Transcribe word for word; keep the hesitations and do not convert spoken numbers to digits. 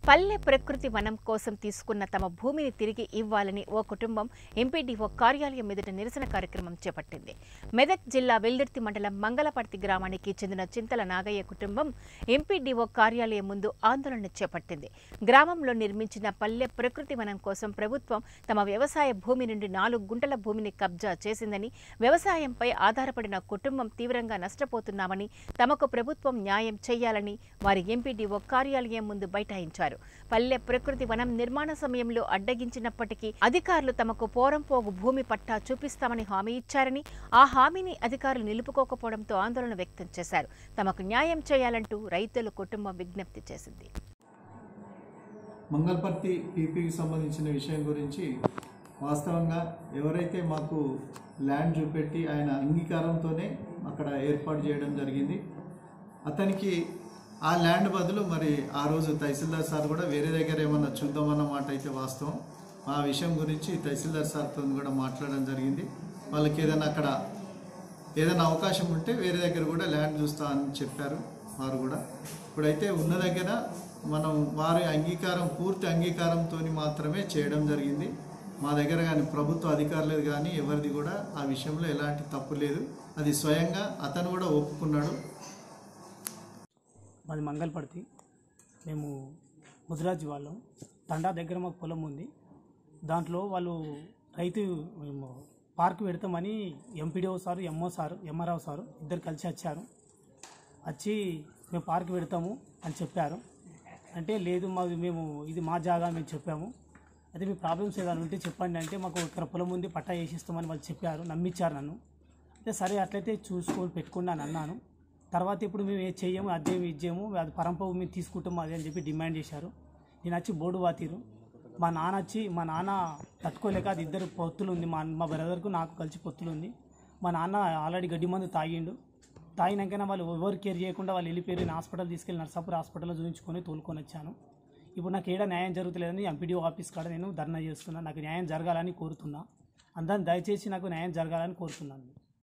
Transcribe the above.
పల్లె ప్రకృతి వనం కోసం తీసుకున్న తమ భూమిని తిరిగి ఇవ్వాలని ఓ కుటుంబం ఎంపీడీఓ కార్యాలయం ఎదుట నిరసన కార్యక్రమం చేపట్టింది. మెదక్ జిల్లా వెల్దుర్తి మండలం మంగళపర్తి గ్రామానికి చెందిన చింతల నాగయ్య కుటుంబం ఎంపీడీఓ కార్యాలయం ముందు ఆందోళన చేపట్టింది. గ్రామంలో నిర్మించిన పల్లె ప్రకృతి వనం కోసం ప్రభుత్వం తమ వ్యవసాయ భూమి నుండి నాలుగు గుంటల భూమిని కబ్జా చేసిందని, వ్యవసాయంపై ఆధారపడిన కుటుంబం తీవ్రంగా నష్టపోతున్నామని, తమకు ప్రభుత్వం న్యాయం చేయాలని వారి ఎంపీడీఓ కార్యాలయం ముందు బైఠాయించారు. పల్లె ప్రకృతి వనం నిర్మాణ సమయంలో అడ్డగించినప్పటికీ అధికారులు తమకు పోరంపోగు భూమి పట్టా చూపిస్తామని హామీ ఇచ్చారని, ఆ హామీని అధికారులు నిలుపుకోకపోవడంతో ఆందోళన వ్యక్తం చేశారు. తమకు న్యాయం చేయాలంటూ రైతుల కుటుంబం విజ్ఞప్తి చేసింది. మంగళపర్తి పీపీకి సంబంధించిన విషయం గురించి వాస్తవంగా ఎవరైతే మాకు ల్యాండ్ చూపెట్టి ఆయన అంగీకారంతోనే అక్కడ ఏర్పాటు చేయడం జరిగింది, అతనికి ఆ ల్యాండ్ బదులు మరి ఆ రోజు తహసీల్దార్ సార్ కూడా వేరే దగ్గర ఏమన్నా చూద్దామన్న మాట అయితే వాస్తవం. ఆ విషయం గురించి తహసీల్దార్ సార్తో కూడా మాట్లాడడం జరిగింది. వాళ్ళకి ఏదైనా అక్కడ ఏదైనా అవకాశం ఉంటే వేరే దగ్గర కూడా ల్యాండ్ చూస్తా అని చెప్పారు వారు కూడా. ఇప్పుడైతే ఉన్న దగ్గర మనం వారి అంగీకారం పూర్తి అంగీకారంతో మాత్రమే చేయడం జరిగింది. మా దగ్గర కానీ ప్రభుత్వ అధికారులు కానీ ఎవరిది కూడా ఆ విషయంలో ఎలాంటి తప్పు లేదు. అది స్వయంగా అతను కూడా ఒప్పుకున్నాడు. మాది మంగళపర్తి. మేము ముదిరాజు వాళ్ళం. తండా దగ్గర మాకు పొలం ఉంది. దాంట్లో వాళ్ళు రైతు పార్క్ పెడతామని MPDO sir, MO sir, MRO sir ఇద్దరు కలిసి వచ్చారు. వచ్చి మేము పార్క్ పెడతాము అని చెప్పారు. అంటే లేదు మాది మేము ఇది మా జాగా మేము చెప్పాము. అయితే మీ ప్రాబ్లమ్స్ ఏదైనా ఉంటే చెప్పండి అంటే మాకు ఇక్కడ పొలం ఉంది పట్టా వేసిస్తామని వాళ్ళు చెప్పారు, నమ్మించారు నన్ను. అయితే సరే అట్లయితే చూసుకొని పెట్టుకోండి అని అన్నాను. తర్వాత ఇప్పుడు మేము ఏ చెయ్యము, అదేమి ఇచ్చేయము, అది పరంపర మేము తీసుకుంటాము అది అని చెప్పి డిమాండ్ చేశారు. నేను వచ్చి బోర్డు వాతీరు. మా నాన్న వచ్చి మా నాన్న తట్టుకోలేక అది ఇద్దరు పొత్తులు ఉంది, మా మా బ్రదర్కు నాకు కలిసి పొత్తులు ఉంది. మా నాన్న ఆల్రెడీ గడ్డి మందు తాగిండు. తాగినాకైనా వాళ్ళు ఎవరు కేర్ చేయకుండా వాళ్ళు వెళ్ళిపోయి నేను హాస్పిటల్ తీసుకెళ్ళి నర్సాపూర్ హాస్పిటల్లో చూపించుకొని తోలుకొని వచ్చాను. ఇప్పుడు నాకు ఏడా న్యాయం జరుగుతలేదని ఎంపీడీఓ ఆఫీస్ కాడ నేను ధర్నా చేస్తున్నాను. నాకు న్యాయం జరగాలని కోరుతున్నా. అందరిని దయచేసి నాకు న్యాయం జరగాలని కోరుతున్నాను.